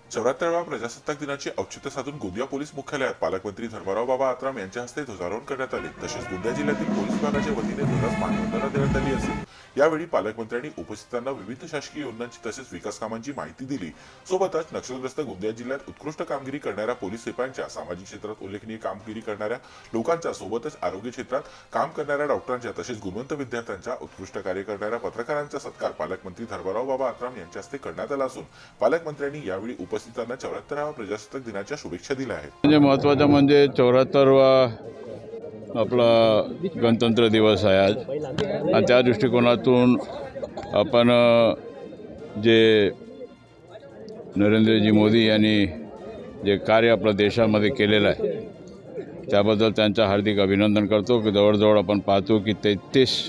74व्या प्रजासत्ताक दिनाचे औचित्य साधून गोंदिया पोलीस मुख्यालयात पालकमंत्री धर्मराव बाबा आत्राम यांच्या हस्ते ध्वजारोहण करण्यात आले। तसेच गोंदिया जिल्ह्यातील पोलीस विभागाच्या वतीने ध्वजास मानवंदना देण्यात आली असून यावेळी पालकमंत्र्यांनी उपस्थितांना विविध शासकीय योजनांची तसेच विकास कामांची माहिती दिली। सोबतच नक्षलग्रस्त गोंदिया जिल्ह्यात उत्कृष्ट कामगिरी करणाऱ्या पोलीस सिपायांच्या, सामाजिक क्षेत्रात उल्लेखनीय कामगिरी करणाऱ्या लोकांच्या, सोबतच आरोग्य क्षेत्रात काम करणाऱ्या डॉक्टरांच्या तसेच गुणवंत विद्यार्थ्यांच्या, उत्कृष्ट कार्य करणाऱ्या पत्रकारांचा सत्कार पालकमंत्री धर्मराव बाबा आत्राम यांच्या हस्ते करण्यात आला असून पालकमंत्र्यांनी यावेळी उपस्थितांना 74व्या प्रजासत्ताक दिनाच्या शुभेच्छा दिल्या आहेत। म्हणजे महत्त्वाचं म्हणजे 74वा आपला गणतंत्र दिवस आहे आज, आणि त्या दृष्टिकोनातून आपण जे नरेंद्रजी मोदी यांनी जे कार्य आपल्या देशामध्ये केलेलं आहे त्याबद्दल त्यांचा हार्दिक अभिनंदन करतो। की जवळजवळ आपण पाहतो की 33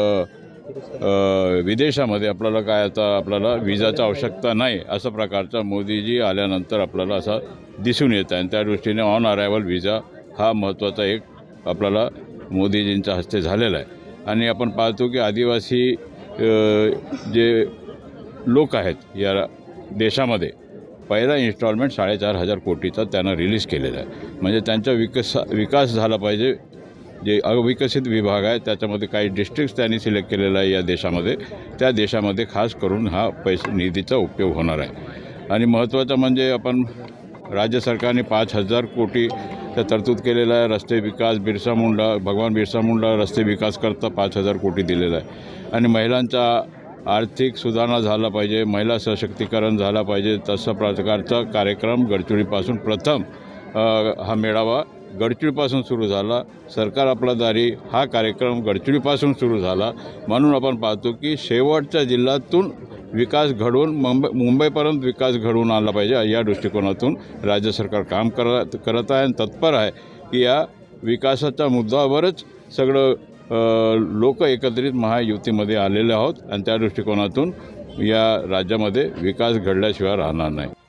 विदेशामध्ये आपल्याला काय आता आपल्याला विजाची आवश्यकता नाही अशा प्रकारचा मोदीजी आल्यानंतर आपल्याला असा दिसून येत आहे। आणि त्या दृष्टीने ऑन अरायवल विजा हा महत्त्वाचा एक आपल्याला मोदीजींच्या हस्ते झालेला आहे। आणि आपण पाहतो की आदिवासी जे लोक आहेत या देशामध्ये पहिला इन्स्टॉलमेंट 4,500 कोटीचा त्यांना रिलीज केलेला आहे। म्हणजे त्यांचा विकास झाला पाहिजे। जे अविकसित विभाग आहे त्याच्यामध्ये काही डिस्ट्रिक्ट्स त्यांनी सिलेक्ट केलेला आहे या देशामध्ये, त्या देशामध्ये खास करून हा निधीचा उपयोग होणार आहे। आणि महत्त्वाचं म्हणजे आपण राज्य सरकारने 5,000 कोटीचा तरतूद केलेला आहे। रस्ते विकास भगवान बिरसा मुंडा रस्ते विकास करता 5,000 कोटी दिलेला आहे। आणि महिलांचा आर्थिक सुधारणा झाला पाहिजे, महिला सशक्तीकरण झाला पाहिजे, तसा प्रकारचा कार्यक्रम गडचिरोलीपासून प्रथम हा मेळावा गडचिरोलीपासून सुरू झाला। सरकार आपला दारी हा कार्यक्रम गडचिरोलीपासून सुरू झाला। म्हणून आपण पाहतो की शेवटच्या जिल्ह्यातून विकास घडवून मुंबईपर्यंत विकास घडवून आणला पाहिजे या दृष्टिकोनातून राज्य सरकार काम करत आहे आणि तत्पर आहे की या विकासाच्या मुद्द्यावरच सगळं लोक एकत्रित महायुतीमध्ये आलेले आहोत। आणि त्या दृष्टिकोनातून या राज्यामध्ये विकास घडल्याशिवाय राहणार नाही।